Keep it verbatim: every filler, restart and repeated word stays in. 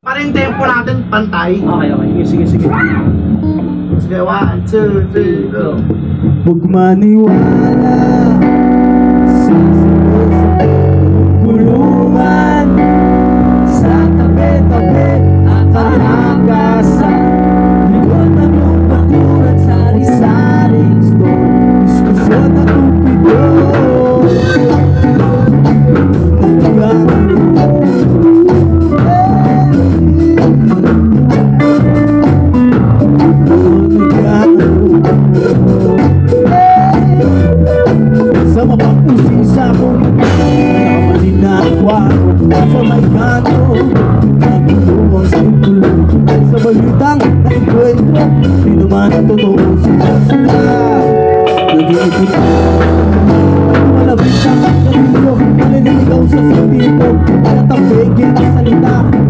Para yung tempo natin pantay. Okay, okay. Sige, sige, sige. Sige, one, two, three, go. Huwag maniwala sa kulungan, sa tabi-tabi at kalakasan, likod ng iyong bakuran, sari-saring store, diskusyon na tupido. Sa mapag-usisa ko, nakamalin na kwaro sa may kanto, nagtulungan sa tulong sa balitang naikwentro, di naman ang totoo sila-sila. Nag-iipit ko, malabit sa kakamilo, naliligaw sa sintito, at ang bigyan ng salita.